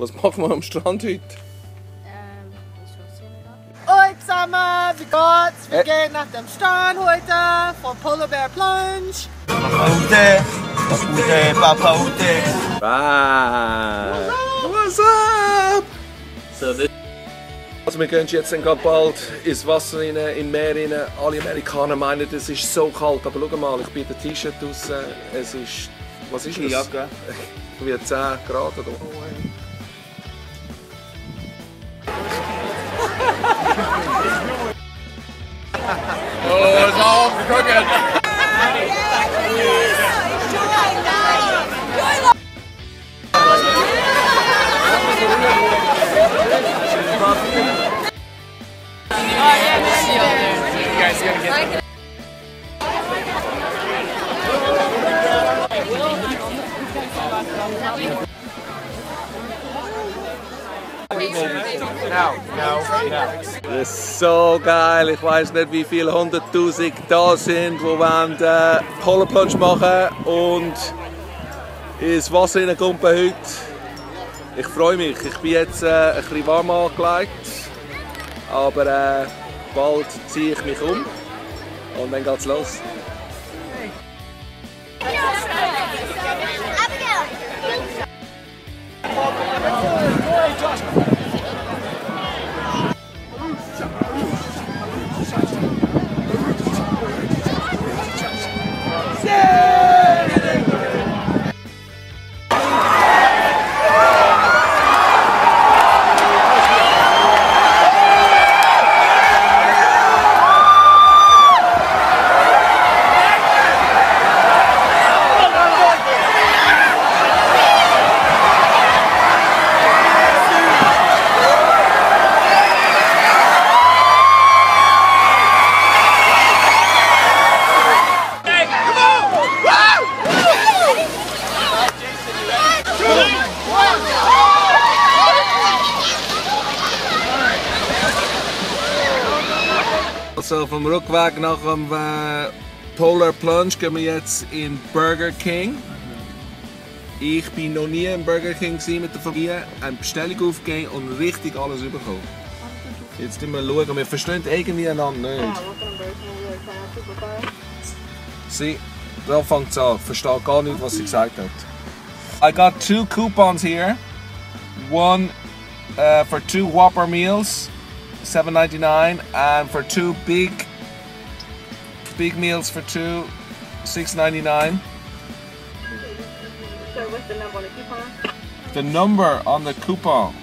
Was machen wir am Strand heute? Hallo zusammen, wie geht's? Wir gehen nach dem Strand heute von Polar Bear Plunge. Papa Ute. Bye. What's up? So, also wir gehen jetzt dann bald ins Wasser rein, in Meer rein. Alle Amerikaner meinen, es ist so kalt, aber schau mal, ich bin ein T-Shirt draussen. Es ist, was ist das? Jacke. Wie 10 Grad oder so. Oh, it's all crooked. You guys gonna get Das ist so geil, ich weiß nicht wie viele 100'000 da sind, die wollen Polar Plunge machen und ins Wasser hineinkumpen heute. Ich freue mich, ich bin jetzt ein bisschen warm angelegt, aber bald ziehe ich mich um und dann geht's los. Also vom Rückweg nach dem Polar Plunge gehen wir jetzt in Burger King. Ich bin noch nie im Burger King mit der Familie, eine Bestellung aufgegeben und richtig alles bekommen. Jetzt schauen wir, wir verstehen irgendwie einander nicht. Sieh, da fängt es an, ich verstehe gar nicht, was sie gesagt hat. I got 2 coupons here. One for 2 Whopper meals. $7.99 and for 2 big meals for 2, $6.99. So what's the number on the coupon? The number on the coupon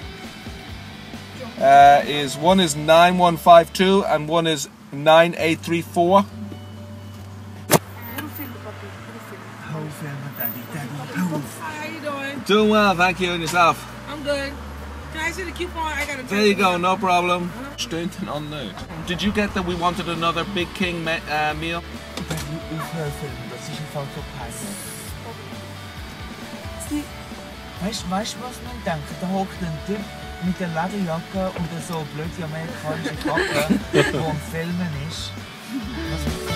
is one is 9152 and one is 9834. How you doing? Doing well, thank you, and yourself. I'm good. Can I see the coupon? I gotta There you go, no problem. Stimmt on note. Did you get that we wanted another Big King meal? Das ist einfach so peinlich. Weißt du, was man denkt? Da hockt ein Typ mit der Lederjacke und so blöde amerikanische Kappe, der am Filmen ist.